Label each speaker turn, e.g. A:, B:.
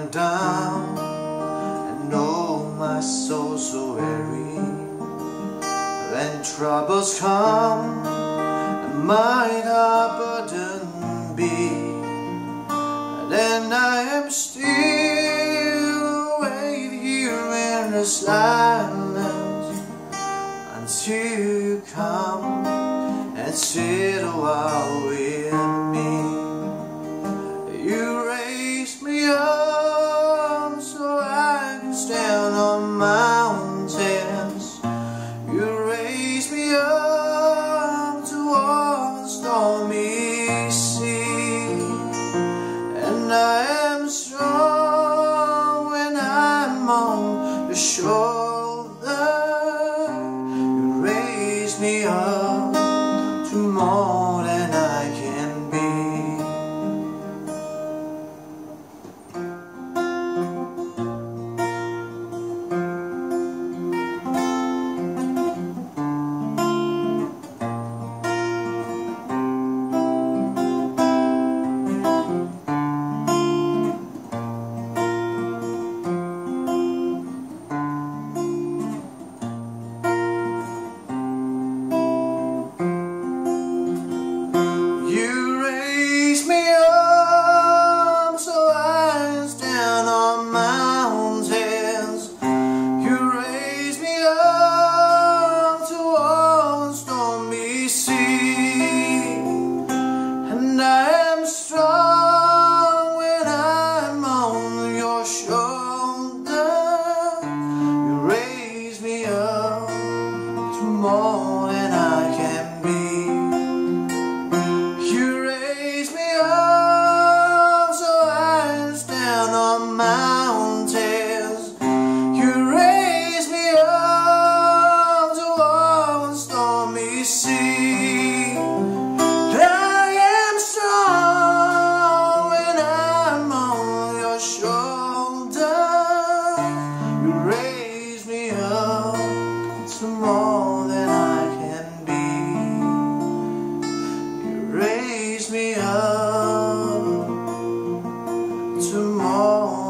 A: I'm down, and oh my soul so weary. When troubles come, and my heart burden be, then I am still waiting here in the silence until you come and sit a while with me. You raise me up so I can stand on mountains. You raise me up to walk the stormy sea, and I am strong when I'm on your shoulder. You raise me up to more than I can be. And I am strong when I'm on your shoulder. You raise me up to more than I can be. You raise me up so I can stand on mountains. You raise me up to walk on stormy sea. You raise me up to more than I can be. You raise me up to more